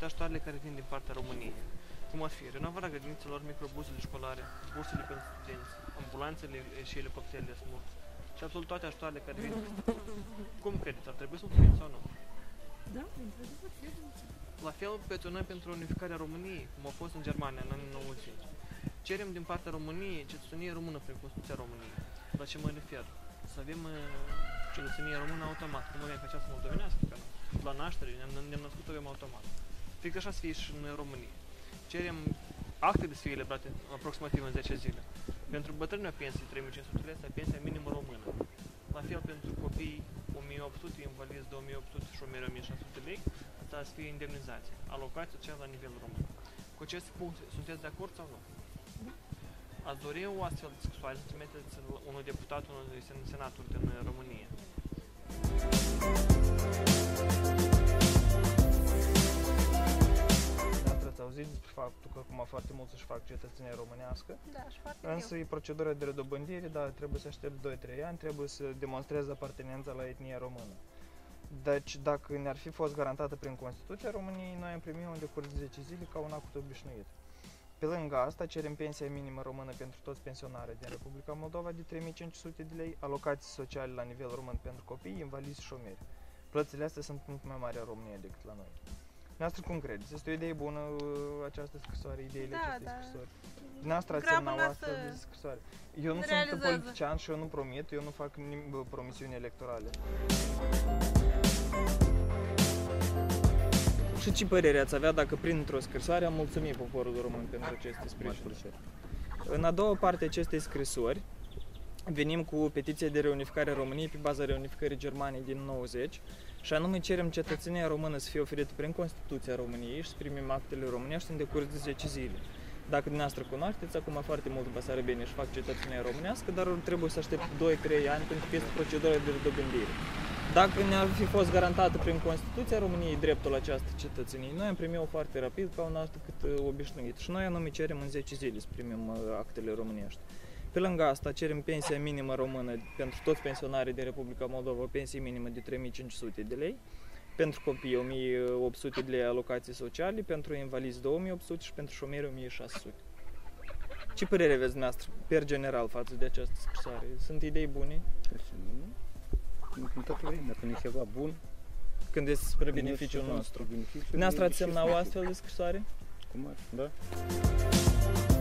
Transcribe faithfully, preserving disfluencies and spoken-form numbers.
ajutoarele care vin din partea României, cum ar fi renovarea grădinițelor, microbuzele școlare, bursele pentru studenți, ambulanțele și elicopterele SMUR și absolut toate ajutoarele care vin. Cum credeți? Ar trebui să mulțumim sau nu? Da, într-adevăr, trebuie. La fel, pentru noi, pentru unificarea României, cum a fost în Germania în anii nouăzeci, cerem din partea României cetățenie română prin Constituția României. La ce mă refer? Să avem uh, cetățenie română automat, cum avem ca această moldovenească, că la naștere ne-am născut, avem automat. Fix așa să fie și în România. Cerem actele să fie eliberate aproximativ în zece zile. Pentru bătrânii o pensie de trei mii cinci sute lei, pensia minimă română. La fel pentru copii o mie opt sute, invalizi două mii opt sute, șomeri o mie șase sute lei, asta să fie indemnizație, alocație socială la nivel român. Cu aceste puncte, sunteți de acord sau nu? Ați dori o astfel de scrisoare să trimiteți unul deputat, unul senator din România? Ați auzit despre faptul că acum foarte mulți își fac cetățenia românească, Da, și foarte însă e procedura de redobândire, dar trebuie să aștept doi trei ani, trebuie să demonstreze apartenența la etnia română. Deci, dacă ne-ar fi fost garantată prin Constituția României, noi am primit în decurs de zece zile ca un act obișnuit. Pe lângă asta, cerem pensia minimă română pentru toți pensionarii din Republica Moldova de trei mii cinci sute de lei, alocații sociale la nivel român pentru copii, invalizi și șomeri. Plățile astea sunt mult mai mari în România decât la noi. Noastră cum credeți? Este o idee bună această scrisoare, ideile Da, acestei da. scrisori? Dumneavoastră ați Grabă semnat o n-a astfel să de scrisoare. Eu nu sunt realizează. politician și eu nu promit, eu nu fac nim- promisiuni electorale. Și ce părere ați avea dacă printr-o scrisoare am mulțumit poporul român pentru aceste sprijinuri? În a doua parte a acestei scrisori venim cu petiția de reunificare a României pe baza reunificării Germaniei din nouăzeci și anume cerem cetățenia română să fie oferită prin Constituția României și să primim actele românești în decurs de zece zile. Dacă dumneavoastră cunoașteți, acum foarte mult basarabeni își fac cetățenia românească, dar trebuie să aștept doi trei ani pentru că este procedura de redobândire. Dacă ne-ar fi fost garantată prin Constituția României dreptul la această cetățenie, noi am primit-o foarte rapid, ca un alt cât obișnuit. Și noi anume cerem în zece zile să primim actele românești. Pe lângă asta cerem pensia minimă română pentru toți pensionarii din Republica Moldova, o pensie minimă de trei mii cinci sute de lei, pentru copii o mie opt sute de lei alocații sociale, pentru invalizi două mii opt sute și pentru șomeri o mie șase sute. Ce părere aveți dumneavoastră, per general, față de această scrisoare? Sunt idei bune? Dacă nu e ceva bun, când este spre beneficiul nostru. Dumneavoastră ați semnat o astfel de scrisoare? Cum ar, da?